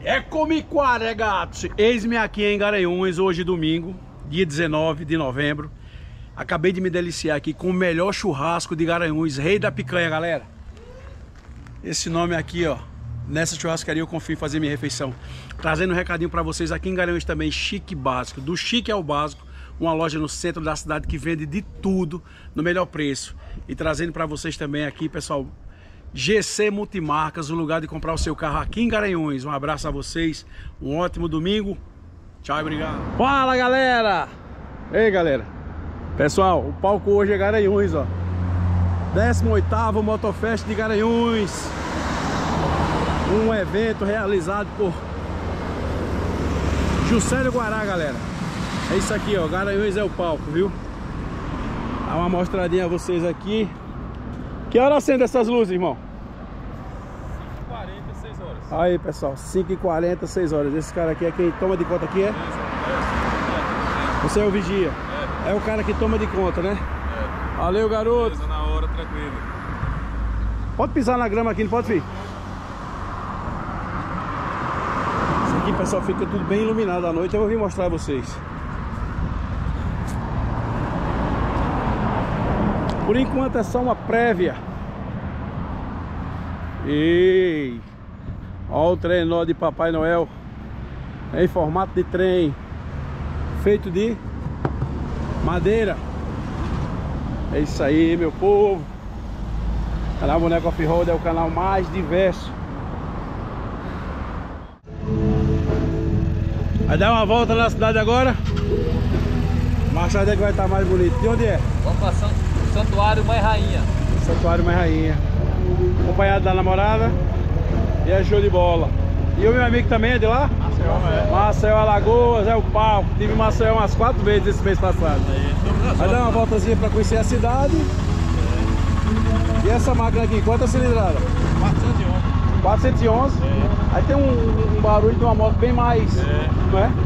É comiquara, gatos! Eis-me aqui em Garanhuns, hoje domingo, dia 19 de novembro. Acabei de me deliciar aqui com o melhor churrasco de Garanhuns, Rei da Picanha, galera. Esse nome aqui, ó, nessa churrascaria eu confio em fazer minha refeição. Trazendo um recadinho pra vocês aqui em Garanhuns também, Chique Básico. Do chique ao básico, uma loja no centro da cidade que vende de tudo no melhor preço. E trazendo pra vocês também aqui, pessoal, GC Multimarcas, o lugar de comprar o seu carro aqui em Garanhuns. Um abraço a vocês, um ótimo domingo. Tchau e obrigado. Fala, galera! Ei, galera. Pessoal, o palco hoje é Garanhuns, ó. 18º Motofest de Garanhuns. Um evento realizado por Juscelio Guará, galera. É isso aqui, ó. Garanhuns é o palco, viu? Dá uma mostradinha a vocês aqui. Que hora acende essas luzes, irmão? 5h40, 6 horas. Aí, pessoal, 5h40, 6 horas. Esse cara aqui é quem toma de conta aqui, é? Você é o vigia? É o cara que toma de conta, né? É. Valeu, garoto. Beleza, na hora, tranquilo. Pode pisar na grama aqui, não pode, filho? Isso aqui, pessoal, fica tudo bem iluminado à noite. Eu vou vir mostrar a vocês. Por enquanto é só uma prévia. Ei! Olha o trenó de Papai Noel em formato de trem, feito de madeira. É isso aí, meu povo. O canal Boneco Off-Road é o canal mais diverso. Vai dar uma volta na cidade agora. Mais tarde é que vai estar mais bonito. De onde é? Vamos passar Santuário Mãe Rainha. Santuário Mãe Rainha. Acompanhado da namorada. E é show de bola. E o meu amigo também é de lá? Maceió, é. Maceió, Alagoas, é o palco. Tive em Maceió umas 4 vezes esse mês passado. Vai dar uma voltazinha para conhecer a cidade. E essa máquina aqui, quantas cilindradas? 411. 411? Aí tem um barulho de uma moto bem mais, não é?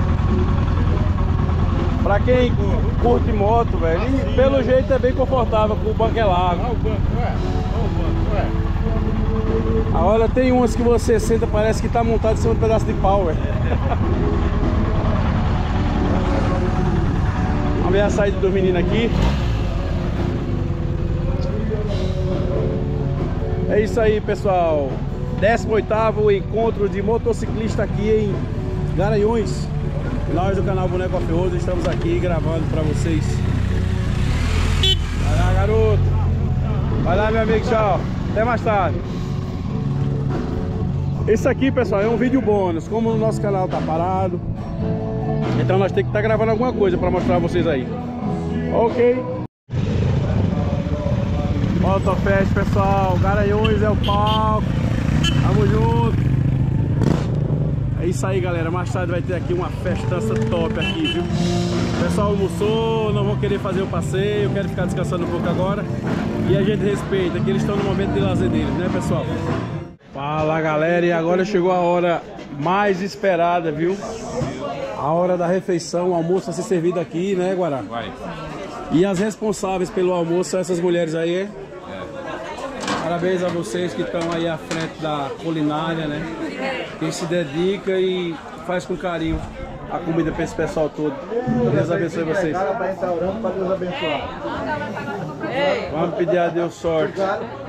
Pra quem curte moto, velho, e pelo jeito é bem confortável, com o banco é largo. Olha o banco, ué. Agora tem umas que você senta, parece que tá montado em cima de um pedaço de pau, velho. Vamos ver a saída dos meninos aqui. É isso aí, pessoal. 18º encontro de motociclista aqui em Garanhuns. Nós do canal Boneco Off-Road estamos aqui gravando pra vocês. Vai lá, garoto. Vai lá, meu amigo, tchau. Até mais tarde. Esse aqui, pessoal, é um vídeo bônus. Como o nosso canal tá parado, então nós temos que estar gravando alguma coisa pra mostrar a vocês aí. Ok. Motofest, pessoal. Garanhuns é o palco. Tamo junto. É isso aí, galera. Mais tarde vai ter aqui uma festança top aqui, viu? O pessoal almoçou, não vão querer fazer o passeio, quero ficar descansando um pouco agora. E a gente respeita que eles estão no momento de lazer deles, né, pessoal? Fala, galera, e agora chegou a hora mais esperada, viu? A hora da refeição, o almoço vai ser servido aqui, né, Guará? Vai. E as responsáveis pelo almoço são essas mulheres aí, é? Parabéns a vocês que estão aí à frente da culinária, né? Quem se dedica e faz com carinho a comida para esse pessoal todo. Deus abençoe vocês. Vamos pedir a Deus sorte.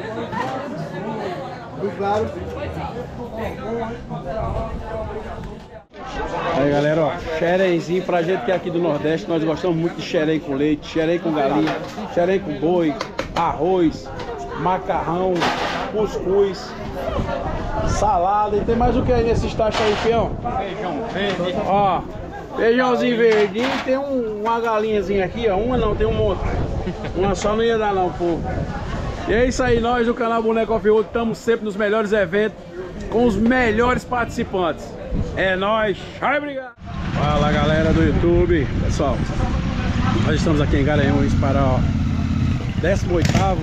Aí, galera, ó, xerenzinho pra gente que é aqui do Nordeste. Nós gostamos muito de xerém com leite, xerém com galinha, xerém com boi, arroz, macarrão, cuscuz, salada. E tem mais o que aí nesse tacho aí, peão? Feijão verde. Ó, feijãozinho verdinho. Tem uma galinhazinha aqui, ó. Uma não, tem um monte. Uma só não ia dar não, povo. E é isso aí, nós do canal Boneco Off-Road estamos sempre nos melhores eventos, com os melhores participantes. É nóis, tchau, obrigado. Fala, galera do YouTube. Pessoal, nós estamos aqui em Garanhuns para o 18º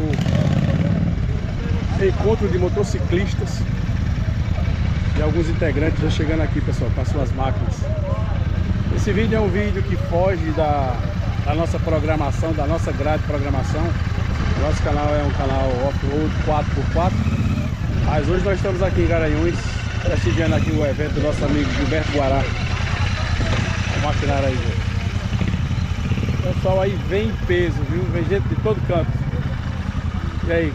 encontro de motociclistas. E alguns integrantes já chegando aqui, pessoal, com as suas máquinas. Esse vídeo é um vídeo que foge da nossa programação, da nossa grade de programação. Nosso canal é um canal off-road 4x4. Mas hoje nós estamos aqui em Garanhuns Prestigiando aqui o evento do nosso amigo Gilberto Guará. A maquinária aí, gente. O pessoal aí vem em peso, viu? Vem gente de todo canto. E aí?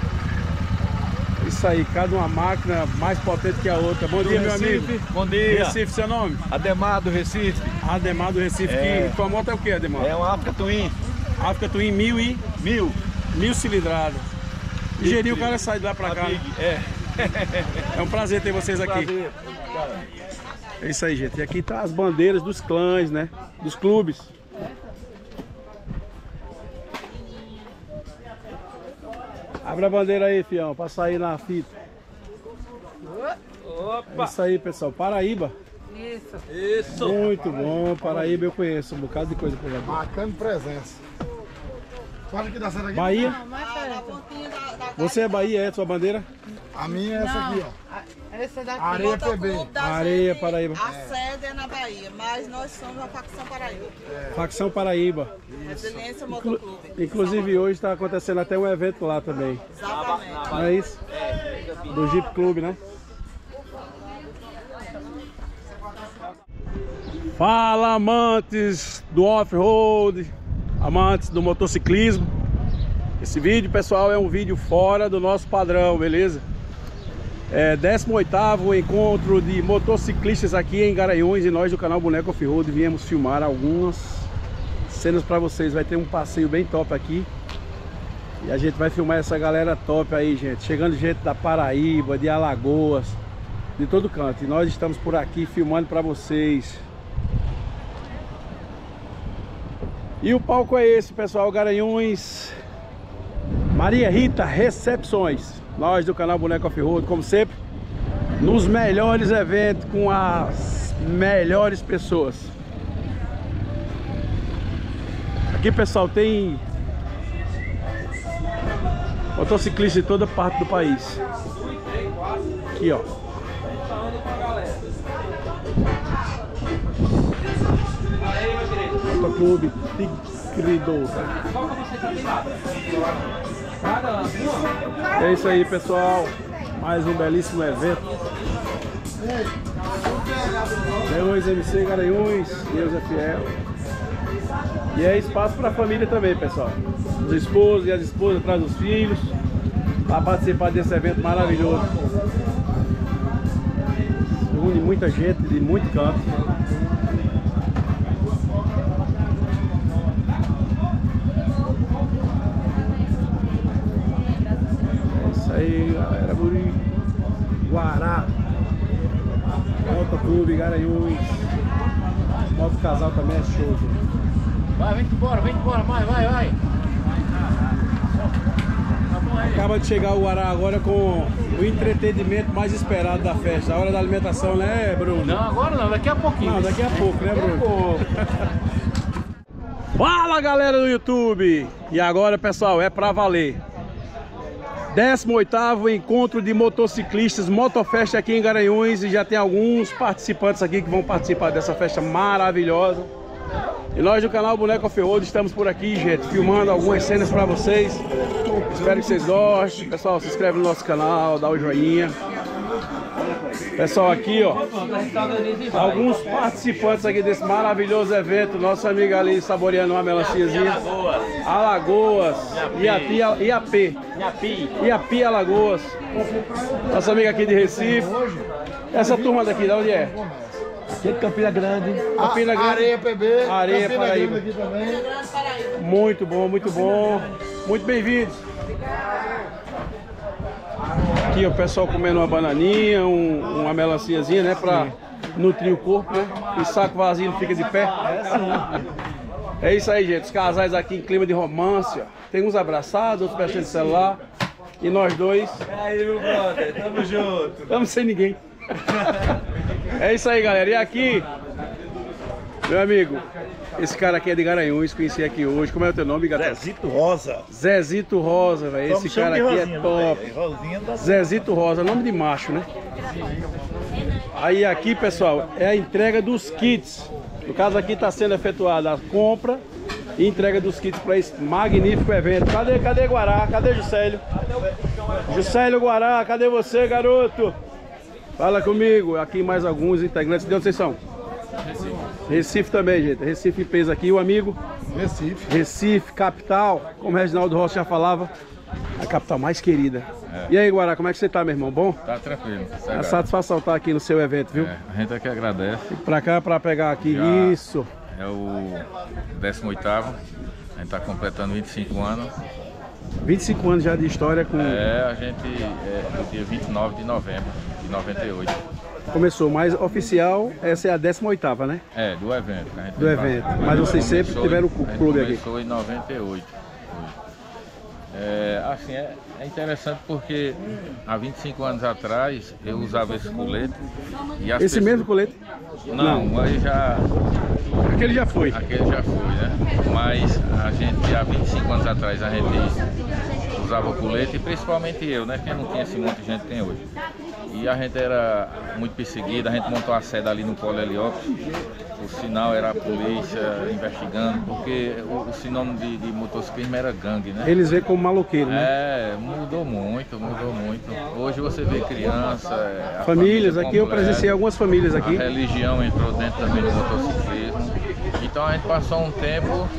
Isso aí, cada uma máquina mais potente que a outra. Bom dia, meu amigo. Bom dia. Recife, seu nome? Ademar do Recife. Ademar do Recife. É. Que tua moto é o que, Ademar? É uma África Twin. África Twin 1000 cilindradas. Ligeirinho o cara sai de lá pra cá. É. É um prazer ter vocês aqui. Prazer. É isso aí, gente. E aqui tá as bandeiras dos clãs, né? Dos clubes. Abre a bandeira aí, fião, pra sair na fita. Opa! É isso aí, pessoal. Paraíba. Isso. Muito bom. Paraíba eu conheço um bocado de coisa por lá. Marcando presença. Pode que dá certo aqui? Bahia? Na pontinha da Você é Bahia, é a sua bandeira? A minha é essa aqui, ó. essa daqui. Areia PB. Motoclube da Areia, gente, Paraíba. A sede é na Bahia, mas nós somos a facção Paraíba. Facção Paraíba. Resiliência Motoclube. Inclusive hoje está acontecendo até um evento lá também. Exatamente. Não é isso? Do Jeep Clube, né? Fala, amantes do off-road, amantes do motociclismo. Esse vídeo, pessoal, é um vídeo fora do nosso padrão, beleza? É 18º encontro de motociclistas aqui em Garanhuns, e nós do canal Boneco Off-Road viemos filmar algumas cenas para vocês. Vai ter um passeio bem top aqui e a gente vai filmar essa galera top aí, gente. Chegando gente da Paraíba, de Alagoas, de todo canto. E nós estamos por aqui filmando para vocês. E o palco é esse, pessoal, Garanhuns, Maria Rita Recepções. Nós do canal Boneco Off-Road, como sempre, nos melhores eventos, com as melhores pessoas. Aqui, pessoal, tem motociclistas de toda parte do país. Aqui, ó. Motoclube Tigrido. É isso aí, pessoal. Mais um belíssimo evento. Garanhuns MC Garanhuns, Deus é fiel. E é espaço para a família também, pessoal. Os esposos e as esposas trazem os filhos para participar desse evento maravilhoso. Une muita gente de muito canto. Aí, galera, Buri Guará, Motoclube Garanhuns, Moto Casal também é show, gente. Vai, vem embora, vai. Acaba de chegar o Guará agora com o entretenimento mais esperado da festa, a hora da alimentação, né, Bruno? Não, agora não, daqui a pouquinho. Não, daqui a pouco, né, Bruno? Fala, galera do YouTube! E agora, pessoal, é pra valer. 18º encontro de motociclistas, Motofest aqui em Garanhuns, e já tem alguns participantes aqui que vão participar dessa festa maravilhosa. E nós do canal Boneco Off-Road estamos por aqui, gente, filmando algumas cenas para vocês. Espero que vocês gostem. Pessoal, se inscreve no nosso canal, dá o joinha. Pessoal, aqui, ó, alguns participantes aqui desse maravilhoso evento. Nosso amigo ali saboreando uma melanciazinha. Alagoas. Iapi, Alagoas. Nossa amiga aqui de Recife. Essa turma daqui, de onde é? Aqui é Campina Grande. Campina Grande. Areia PB. Areia Campina Paraíba. Grande aqui também. Muito bom, muito bom. Muito bem-vindos. Aqui o pessoal comendo uma bananinha, uma melanciazinha, né? Pra nutrir o corpo, né? E saco vazio não fica de pé. É isso aí, gente. Os casais aqui em clima de romance, ó. Tem uns abraçados, outros mexendo no celular. E nós dois. Aí, meu brother, tamo junto. Estamos sem ninguém. É isso aí, galera. E aqui, meu amigo, esse cara aqui é de Garanhuns, conheci aqui hoje. Como é o teu nome, gato? Zezito Rosa. Zezito Rosa, velho. Esse cara aqui é top. Rosinha da... Zezito Rosa, nome de macho, né? Aí aqui, pessoal, é a entrega dos kits. No caso aqui está sendo efetuada a compra e entrega dos kits para esse magnífico evento. Cadê Guará? Cadê Juscelio? Juscelio Guará, cadê você, garoto? Fala comigo, aqui mais alguns integrantes. De onde vocês são? Recife. Recife também, gente. Recife em peso aqui. O amigo? Recife. Recife, capital. Como o Reginaldo Rossi já falava, a capital mais querida. É. E aí, Guará, como é que você tá, meu irmão? Bom? Tá tranquilo. É a satisfação estar aqui no seu evento, viu? É, a gente é que agradece. E pra cá, pra pegar aqui, Já isso. É o 18º. A gente tá completando 25 anos. 25 anos já de história com... É, a gente no dia 29 de novembro de 98. Começou, mas oficial, essa é a 18ª, né? É, do evento. A gente do evento. Mas vocês sempre tiveram o clube aqui. Começou em 98. Assim, é interessante porque há 25 anos atrás eu usava esse colete. E as esse mesmo colete? Não, aí já... Aquele já foi. Aquele já foi, né? Mas a gente, há 25 anos atrás, a gente usava o colete, e principalmente eu, né? Porque não tinha esse monte de gente que tem hoje. E a gente era muito perseguido, a gente montou a sede ali no Polo Heliópolis. O sinal era a polícia investigando, porque o sinônimo de motociclismo era gangue, né? Eles veem como maloqueiro, né? É, mudou muito, mudou muito. Hoje você vê criança, famílias, aqui eu presenciei algumas famílias aqui. A religião entrou dentro também do motociclismo. Então a gente passou um tempo,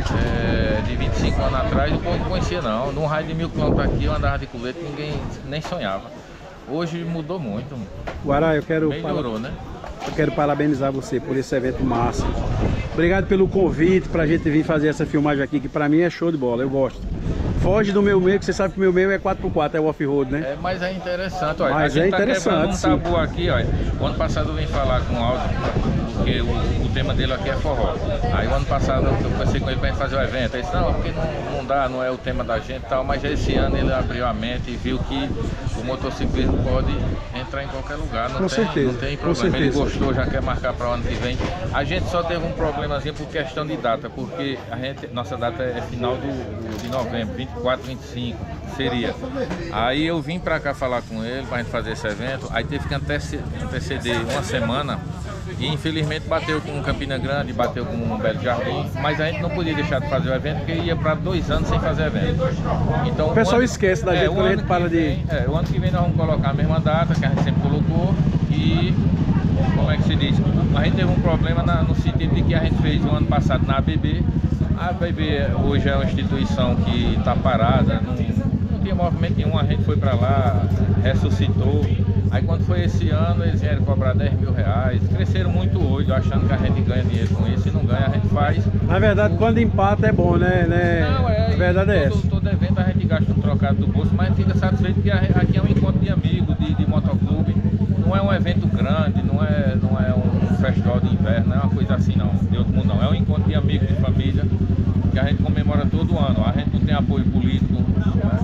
de 25 anos atrás, o povo não conhecia não. Num raio de 1000 km aqui eu andava de colete, ninguém nem sonhava. Hoje mudou muito. Guará, melhorou, né? Eu quero parabenizar você por esse evento massa. Obrigado pelo convite pra gente vir fazer essa filmagem aqui, que pra mim é show de bola, eu gosto. Foge do meu meio, que você sabe que o meu meio é 4x4, é o off-road, né? Mas é interessante, olha. Mas a gente é interessante, tá quebrando um tabu aqui, olha. O ano passado eu vim falar com o Aldo, porque o tema dele aqui é forró. Aí o ano passado eu conversei com ele pra gente fazer o evento. Ele disse, não, porque não dá, não é o tema da gente e tal. Mas esse ano ele abriu a mente e viu que o motociclismo pode entrar em qualquer lugar. Não tem problema. Ele gostou, já quer marcar para o ano que vem. A gente só teve um problemazinho por questão de data, porque nossa data é final de novembro, 24, 25 seria. Aí eu vim para cá falar com ele para a gente fazer esse evento. Aí teve que anteceder uma semana. E infelizmente bateu com Campina Grande, bateu com um Belo Jardim, mas a gente não podia deixar de fazer o evento porque ia para 2 anos sem fazer evento. Então, o pessoal esquece da gente quando a gente para de... o ano que vem nós vamos colocar a mesma data que a gente sempre colocou e, como é que se diz, a gente teve um problema no sentido de que a gente fez o ano passado na ABB. A ABB hoje é uma instituição que está parada, não tinha movimento nenhum, a gente foi para lá, ressuscitou. Aí quando foi esse ano, eles vieram cobrar 10 mil reais, cresceram muito hoje, achando que a gente ganha dinheiro com isso, e não ganha, a gente faz. Na verdade, quando empata é bom, né? Não, a verdade é essa. Todo evento a gente gasta um trocado do bolso, mas a gente fica satisfeito porque aqui é um encontro de amigos, de motoclube, não é um evento grande, não é um festival de inverno, não é uma coisa assim não, de outro mundo não, é um encontro de amigos, de família, que a gente comemora todo ano, a gente não tem apoio político, né?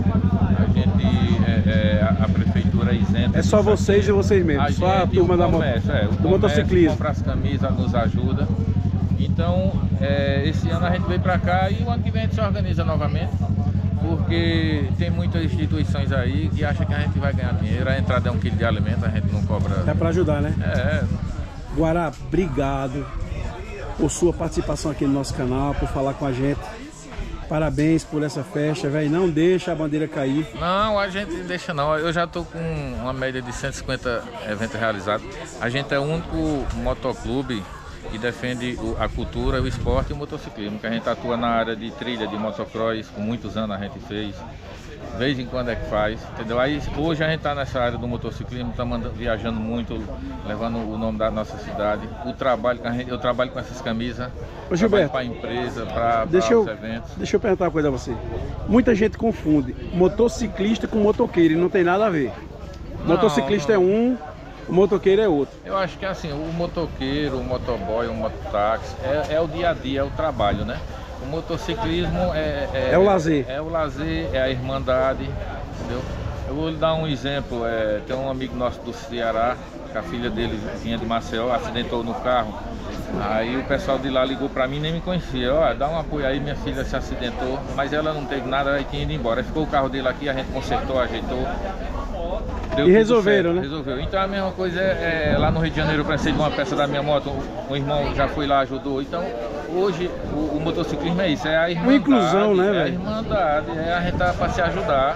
A prefeitura é isenta. É só vocês e vocês mesmos, só a turma do motociclismo. Compra as camisas, nos ajuda. Então, esse ano a gente veio para cá e o ano que vem a gente se organiza novamente, porque tem muitas instituições aí que acham que a gente vai ganhar dinheiro, a entrada é 1 quilo de alimento, a gente não cobra. É para ajudar, né? Guará, obrigado por sua participação aqui no nosso canal, por falar com a gente. Parabéns por essa festa, velho. Não deixa a bandeira cair. Não, a gente não deixa não. Eu já tô com uma média de 150 eventos realizados. A gente é o único motoclube que defende a cultura, o esporte e o motociclismo. Que a gente atua na área de trilha, de motocross, com muitos anos a gente fez. De vez em quando é que faz, entendeu? Aí hoje a gente está nessa área do motociclismo, estamos viajando muito, levando o nome da nossa cidade. O trabalho que eu trabalho com essas camisas, para a empresa, para os eventos. Deixa eu perguntar uma coisa a você. Muita gente confunde motociclista com motoqueiro e não tem nada a ver. Motociclista é um, o motoqueiro é outro. Eu acho que assim, o motoqueiro, o motoboy, o mototáxi, é o dia a dia, é o trabalho, né? O motociclismo é o lazer. É o lazer, é a irmandade, entendeu? Eu vou lhe dar um exemplo, tem um amigo nosso do Ceará, que a filha dele vinha de Maceió, acidentou no carro. Aí o pessoal de lá ligou pra mim, nem me conhecia. Ó, dá um apoio aí, minha filha se acidentou, mas ela não teve nada, aí tinha ido embora. Aí ficou o carro dele aqui, a gente consertou, ajeitou. E resolveram, né? Resolveu. Então a mesma coisa lá no Rio de Janeiro, eu precisei de uma peça da minha moto, um irmão já foi lá, ajudou. Então hoje o motociclismo é isso, é a irmandade. Uma inclusão, né, velho? É a irmandade, a gente tá pra se ajudar.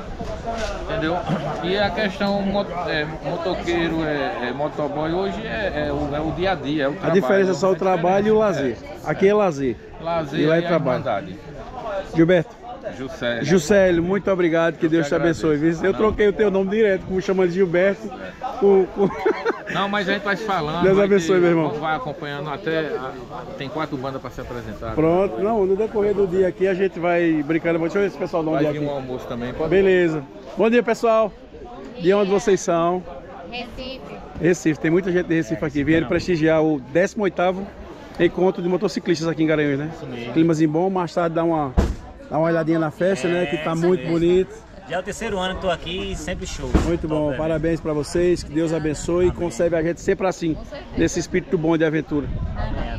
Entendeu? E a questão motoqueiro, motoboy, hoje é o dia a dia. É o A diferença é só o trabalho e o lazer. Aqui é lazer. Lazer e lá é e a trabalho. irmandade. Gilberto. Juscelio. Juscelio, muito obrigado, que Deus te abençoe. Viu? Eu troquei o teu nome direto, como chama de Gilberto. Não, mas a gente vai se falando. Deus abençoe, meu irmão. Vai acompanhando até. Tem 4 bandas para se apresentar. Pronto, não, no decorrer do dia aqui a gente vai brincando. Deixa eu ver se o pessoal dá um dia Vai vir aqui. um almoço também. Pode... Beleza. Bom dia, pessoal. De onde vocês são? Recife. Recife, tem muita gente de Recife aqui. Vieram prestigiar o 18º encontro de motociclistas aqui em Garanhuns, né? Climazinho bom, mais tarde dá uma olhadinha na festa, né? Que tá muito bonito. Já é o 3º ano que tô aqui e sempre show. Muito bom, parabéns pra vocês, que Deus abençoe e conserve a gente sempre assim, nesse espírito bom de aventura.